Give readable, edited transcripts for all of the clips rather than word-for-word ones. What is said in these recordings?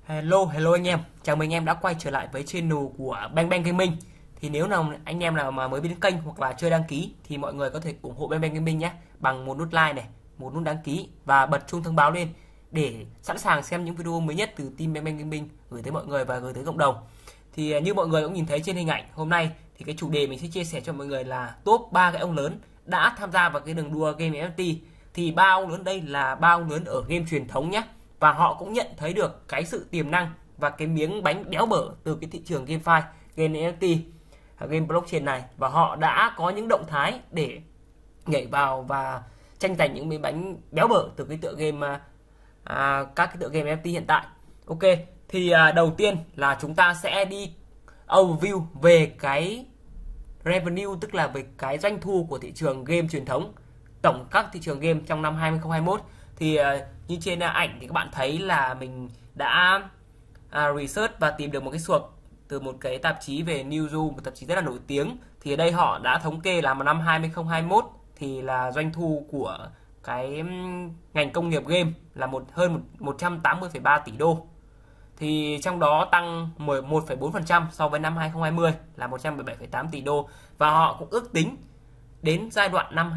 Hello anh em, chào mừng anh em đã quay trở lại với channel của Bang Bang Gaming. Thì nếu nào anh em nào mà mới biết đến kênh hoặc là chưa đăng ký thì mọi người có thể ủng hộ Bang Bang Gaming nhé, bằng một nút like này, một nút đăng ký và bật chuông thông báo lên để sẵn sàng xem những video mới nhất từ team Bang Bang Gaming gửi tới mọi người và gửi tới cộng đồng. Thì như mọi người cũng nhìn thấy trên hình ảnh hôm nay thì cái chủ đề mình sẽ chia sẻ cho mọi người là top 3 cái ông lớn đã tham gia vào cái đường đua game NFT. Thì ba ông lớn đây là ba ông lớn ở game truyền thống nhé, và họ cũng nhận thấy được cái sự tiềm năng và cái miếng bánh béo bở từ cái thị trường GameFi, game NFT, game blockchain này, và họ đã có những động thái để nhảy vào và tranh giành những miếng bánh béo bở từ cái tựa game các cái tựa game NFT hiện tại. Ok, thì đầu tiên là chúng ta sẽ đi overview về cái revenue, tức là về cái doanh thu của thị trường game truyền thống, tổng các thị trường game trong năm 2021. Thì như trên ảnh thì các bạn thấy là mình đã research và tìm được một cái suộc từ một cái tạp chí về Newzoo, một tạp chí rất là nổi tiếng. Thì ở đây họ đã thống kê là năm 2021 thì là doanh thu của cái ngành công nghiệp game là hơn 180,3 tỷ đô. Thì trong đó tăng 11,4% so với năm 2020 là 117,8 tỷ đô. Và họ cũng ước tính đến giai đoạn năm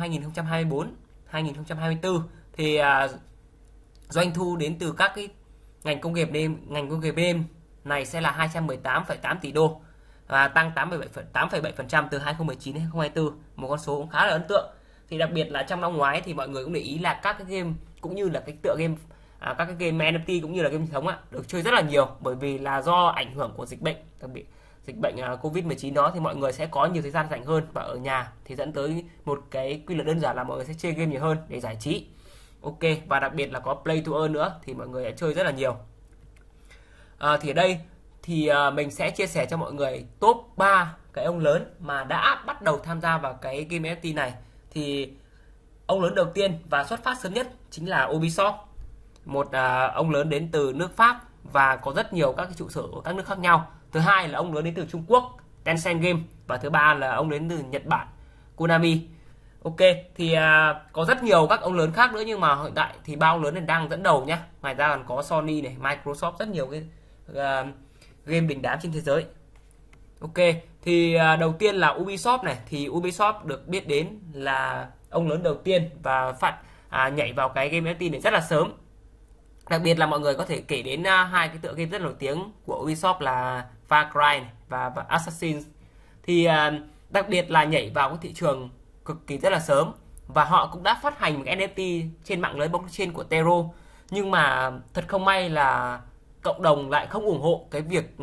2024 thì doanh thu đến từ các cái ngành công nghiệp game này sẽ là 218,8 tỷ đô và tăng 8,7% từ 2019 đến 2024, một con số cũng khá là ấn tượng. Thì đặc biệt là trong năm ngoái thì mọi người cũng để ý là các cái game cũng như là cái tựa game các cái game NFT cũng như là game truyền thống được chơi rất là nhiều, bởi vì là do ảnh hưởng của dịch bệnh, đặc biệt dịch bệnh Covid-19 đó, thì mọi người sẽ có nhiều thời gian rảnh hơn và ở nhà, thì dẫn tới một cái quy luật đơn giản là mọi người sẽ chơi game nhiều hơn để giải trí. Ok, và đặc biệt là có play to earn nữa thì mọi người sẽ chơi rất là nhiều. Thì ở đây thì mình sẽ chia sẻ cho mọi người top 3 cái ông lớn mà đã bắt đầu tham gia vào cái game NFT này. Thì ông lớn đầu tiên và xuất phát sớm nhất chính là Ubisoft, một ông lớn đến từ nước Pháp và có rất nhiều các cái trụ sở ở các nước khác nhau. Thứ hai là ông lớn đến từ Trung Quốc, Tencent Game, và thứ ba là ông đến từ Nhật Bản, Konami. Ok, thì có rất nhiều các ông lớn khác nữa, nhưng mà hiện tại thì ba ông lớn này đang dẫn đầu nhé. Ngoài ra còn có Sony này, Microsoft, rất nhiều cái game đình đám trên thế giới. Ok, thì đầu tiên là Ubisoft này. Thì Ubisoft được biết đến là ông lớn đầu tiên và nhảy vào cái game NFT này rất là sớm. Đặc biệt là mọi người có thể kể đến hai cái tựa game rất nổi tiếng của Ubisoft là Far Cry này và Assassin's. Thì đặc biệt là nhảy vào cái thị trường cực kỳ rất là sớm, và họ cũng đã phát hành một cái NFT trên mạng lưới blockchain của Tero. Nhưng mà thật không may là cộng đồng lại không ủng hộ cái việc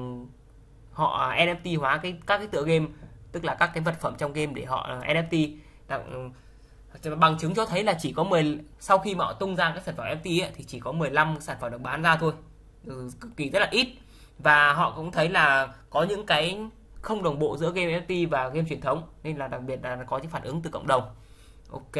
họ NFT hóa các cái tựa game, tức là các cái vật phẩm trong game để họ NFT. Bằng chứng cho thấy là chỉ có sau khi mà họ tung ra các sản phẩm NFT thì chỉ có 15 sản phẩm được bán ra thôi, cực kỳ rất là ít. Và họ cũng thấy là có những cái không đồng bộ giữa game NFT và game truyền thống, nên là đặc biệt là có những phản ứng từ cộng đồng. Ok,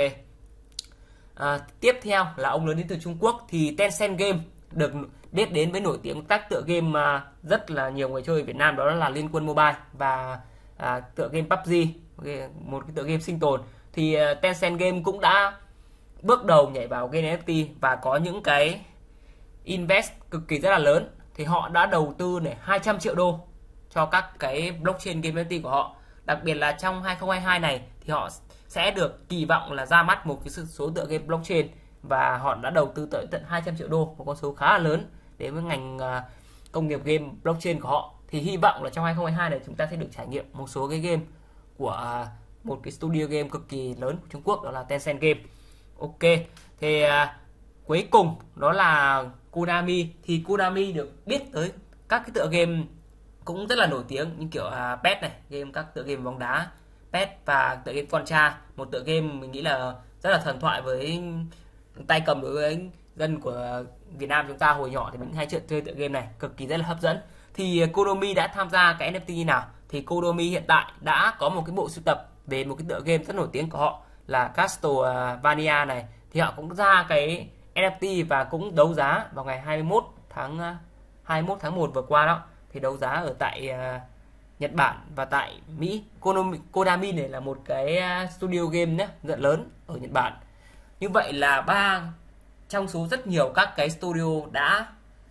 tiếp theo là ông lớn đến từ Trung Quốc. Thì Tencent Game được biết đến với nổi tiếng các tựa game mà rất là nhiều người chơi ở Việt Nam, đó là Liên Quân Mobile và tựa game PUBG, một cái tựa game sinh tồn. Thì Tencent Game cũng đã bước đầu nhảy vào game NFT và có những cái invest cực kỳ rất là lớn. Thì họ đã đầu tư 200 triệu đô cho các cái blockchain game NFT của họ. Đặc biệt là trong 2022 này thì họ sẽ được kỳ vọng là ra mắt một cái số tựa game blockchain, và họ đã đầu tư tới tận 200 triệu đô, một con số khá là lớn đến với ngành công nghiệp game blockchain của họ. Thì hy vọng là trong 2022 này chúng ta sẽ được trải nghiệm một số cái game của một cái studio game cực kỳ lớn của Trung Quốc, đó là Tencent Game. Ok, thì cuối cùng đó là Konami. Thì Konami được biết tới các cái tựa game cũng rất là nổi tiếng như kiểu PES này, các tựa game bóng đá PES, và tựa game Contra, một tựa game mình nghĩ là rất là thần thoại với tay cầm đối với dân của Việt Nam chúng ta. Hồi nhỏ thì mình hay chơi tựa game này, cực kỳ rất là hấp dẫn. Thì Konami đã tham gia cái NFT như nào? Thì Konami hiện tại đã có một cái bộ sưu tập về một cái tựa game rất nổi tiếng của họ là Castlevania này. Thì họ cũng ra cái NFT và cũng đấu giá vào ngày 21 tháng 1 vừa qua đó. Thì đấu giá ở tại Nhật Bản và tại Mỹ. Konami này là một cái studio game nhé, rất lớn ở Nhật Bản. Như vậy là 3 trong số rất nhiều các cái studio đã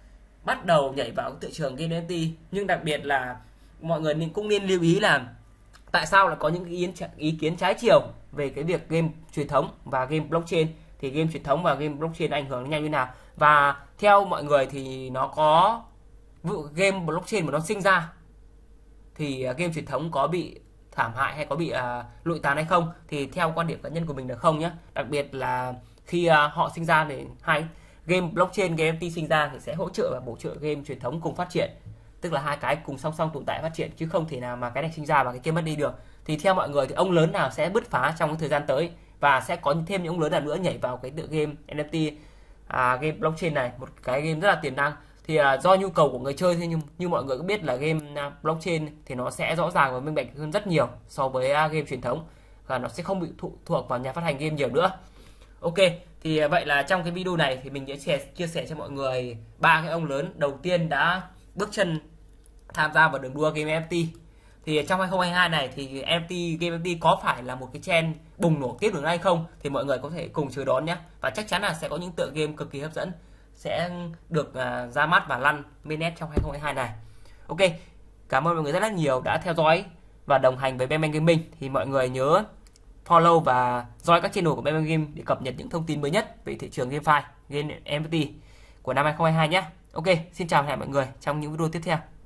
bắt đầu nhảy vào thị trường game NFT, nhưng đặc biệt là mọi người cũng nên lưu ý là tại sao là có những ý kiến trái chiều về cái việc game truyền thống và game blockchain. Thì game truyền thống và game blockchain ảnh hưởng đến nhau như nào, và theo mọi người thì nó có vụ game blockchain mà nó sinh ra thì game truyền thống có bị thảm hại hay có bị lụi tàn hay không. Thì theo quan điểm cá nhân của mình là không nhé. Đặc biệt là khi họ sinh ra thì hai game blockchain, game NFT sinh ra thì sẽ hỗ trợ và bổ trợ game truyền thống cùng phát triển, tức là hai cái cùng song song tồn tại phát triển, chứ không thể nào mà cái này sinh ra và cái kia mất đi được. Thì theo mọi người thì ông lớn nào sẽ bứt phá trong cái thời gian tới, và sẽ có thêm những ông lớn nào nữa nhảy vào cái tựa game NFT, game blockchain này, một cái game rất là tiềm năng. Thì do nhu cầu của người chơi, thế nhưng như mọi người cũng biết là game blockchain thì nó sẽ rõ ràng và minh bạch hơn rất nhiều so với game truyền thống, và nó sẽ không bị thuộc vào nhà phát hành game nhiều nữa. Ok, thì vậy là trong cái video này thì mình sẽ chia sẻ cho mọi người ba cái ông lớn đầu tiên đã bước chân tham gia vào đường đua game NFT. Thì trong 2022 này thì game NFT có phải là một cái trend bùng nổ tiếp được hay không thì mọi người có thể cùng chờ đón nhé. Và chắc chắn là sẽ có những tựa game cực kỳ hấp dẫn sẽ được ra mắt và lăn mainnet trong 2022 này. Ok, cảm ơn mọi người rất là nhiều đã theo dõi và đồng hành với Bang Bang Gaming. Thì mọi người nhớ follow và join các channel của Bang Bang Game để cập nhật những thông tin mới nhất về thị trường GameFi, game NFT của năm 2022 nhé. Ok, xin chào và hẹn mọi người trong những video tiếp theo.